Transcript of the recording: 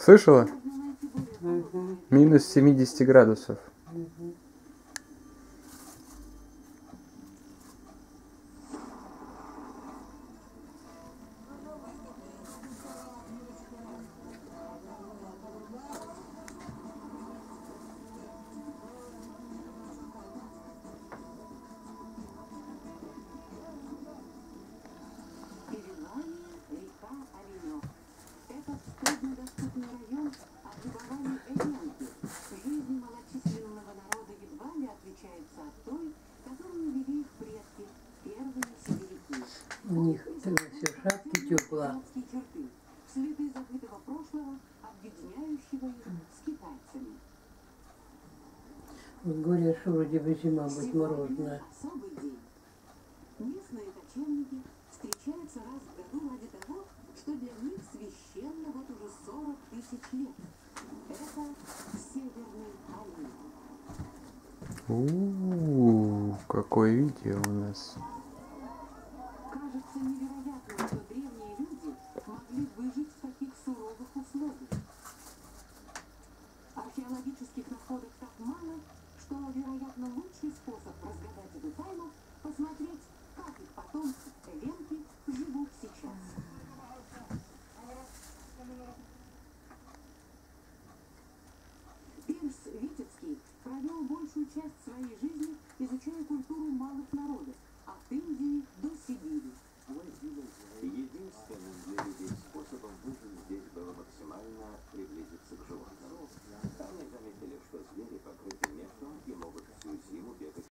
Слышала? Угу. Минус 70 градусов. Угу. Этот труднодоступный район облюбовали эллинки. Жизнь малочисленного народа едва ли отличается от той, которую вели их предки, первые сибиряки. У них все шапки тепла. Черты, следы забытого прошлого, объединяющего их с китайцами. Вот говорят, что вроде бы зима будет морозная. Особый день. Местные кочевники встречаются раз в году ради того, что для них священно вот уже 40 тысяч лет. Это Северный Алиут. Какое видео у нас.